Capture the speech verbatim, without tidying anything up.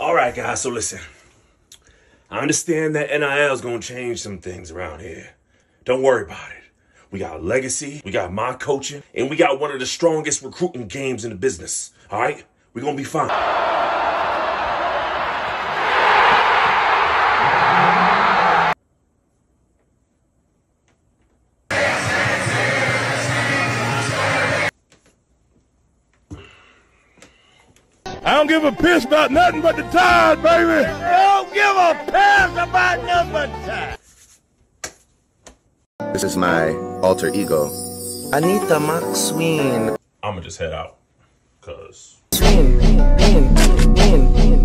All right, guys, so listen. I understand that N I L is going to change some things around here. Don't worry about it. We got legacy, we got my coaching, and we got one of the strongest recruiting games in the business. All right? We're going to be fine. I don't give a piss about nothing but the tide, baby. I don't give a piss about nothing but the tide. This is my alter ego. Anita Maxwin. I'm going to just head out, because... Swing, swing, swing, swing.